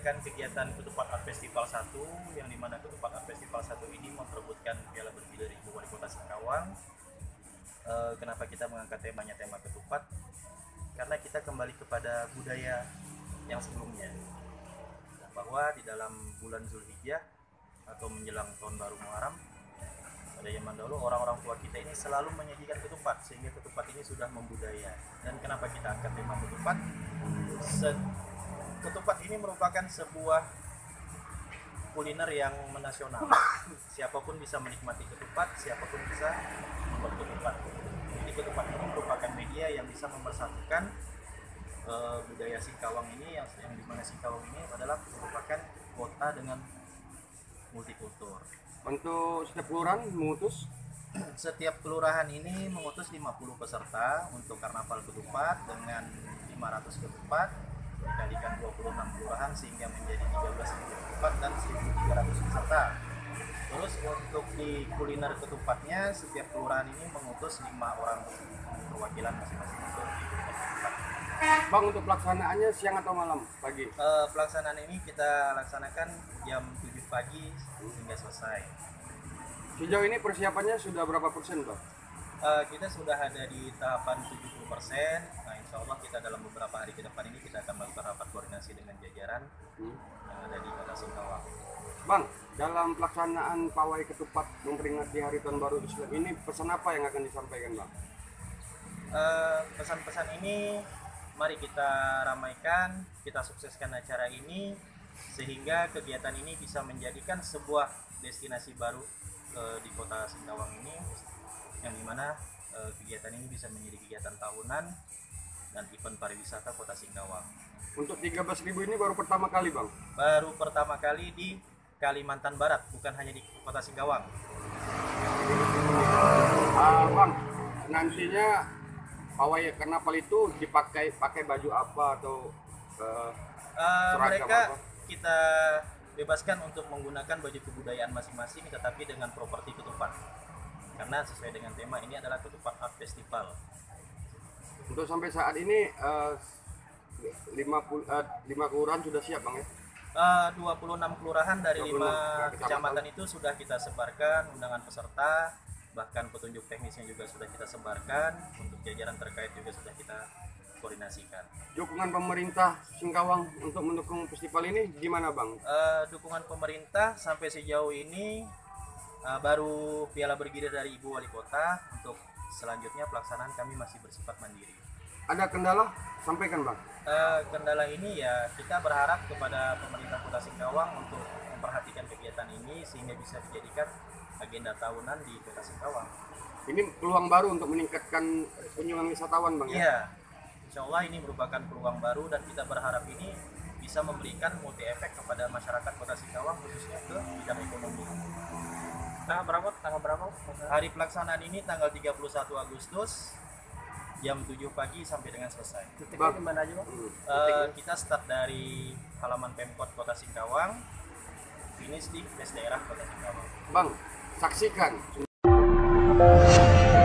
mengadakan kegiatan Ketupat Art Festival 1, yang dimana Ketupat Art Festival 1 ini memperebutkan Piala Bergi dari Ibu Wali Kota Singkawang. Kenapa kita mengangkat temanya tema ketupat? Karena kita kembali kepada budaya yang sebelumnya, bahwa di dalam bulan Zulhijjah atau menjelang tahun baru Muharram, pada zaman dahulu orang-orang tua kita ini selalu menyajikan ketupat, sehingga ketupat ini sudah membudaya. Dan kenapa kita angkat tema ketupat? Ketupat ini merupakan sebuah kuliner yang menasional. Siapapun bisa menikmati ketupat, siapapun bisa membuat ketupat. Jadi ketupat ini merupakan media yang bisa mempersatukan budaya Singkawang ini, yang dimana Singkawang ini adalah merupakan kota dengan multikultur. Untuk setiap kelurahan mengutus? Setiap kelurahan ini mengutus 50 peserta untuk karnaval ketupat dengan 500 ketupat dikalikan 26 kelurahan sehingga menjadi 13.000 ketupat dan 1.300 peserta. Terus untuk di kuliner ketupatnya, setiap kelurahan ini mengutus 5 orang perwakilan masing-masing untuk di kuliner ketupat. Bang, untuk pelaksanaannya siang atau malam? Pagi? Pelaksanaan ini kita laksanakan jam 7 pagi hingga selesai. Sejauh ini persiapannya sudah berapa persen, Bang? Kita sudah ada di tahapan 70%. Nah, insya Allah kita dalam beberapa hari ke depan ini kita akan melakukan rapat koordinasi dengan jajaran yang ada di Kota Singkawang. Bang, dalam pelaksanaan pawai ketupat memperingati Hari Tahun Baru Islam ini, pesan apa yang akan disampaikan, Bang? Pesan-pesan ini mari kita ramaikan, kita sukseskan acara ini sehingga kegiatan ini bisa menjadikan sebuah destinasi baru di Kota Singkawang ini, yang dimana kegiatan ini bisa menjadi kegiatan tahunan dan event pariwisata Kota Singkawang. Untuk 13.000 ini baru pertama kali, Bang? Baru pertama kali di Kalimantan Barat, bukan hanya di Kota Singkawang. Bang, nantinya pawai karnaval itu pakai baju apa atau seragam mereka apa? Kita bebaskan untuk menggunakan baju kebudayaan masing-masing, tetapi dengan properti ketupat. Karena sesuai dengan tema ini adalah Ketupat Art Festival. Untuk sampai saat ini 5 kelurahan sudah siap, Bang, ya? 26 kelurahan dari 5 kecamatan itu sudah kita sebarkan undangan peserta, bahkan petunjuk teknisnya juga sudah kita sebarkan, untuk jajaran terkait juga sudah kita koordinasikan. Dukungan pemerintah Singkawang untuk mendukung festival ini gimana, Bang? Dukungan pemerintah sampai sejauh ini baru Piala Bergilir dari Ibu Wali Kota. Untuk selanjutnya pelaksanaan kami masih bersifat mandiri. Ada kendala? Sampaikan, Bang. Kendala ini ya kita berharap kepada pemerintah Kota Singkawang untuk memperhatikan kegiatan ini sehingga bisa dijadikan agenda tahunan di Kota Singkawang. Ini peluang baru untuk meningkatkan kunjungan wisatawan, Bang, ya? Iya, insya Allah ini merupakan peluang baru dan kita berharap ini bisa memberikan multi efek kepada masyarakat Kota Singkawang, khususnya ke bidang ekonomi. Tanggal berapa? Hari pelaksanaan ini tanggal 31 Agustus jam 7 pagi sampai dengan selesai. Bang, di mana aja, Bang? Kita start dari halaman Pemkot Kota Singkawang, finish di base daerah Kota Singkawang. Bang, saksikan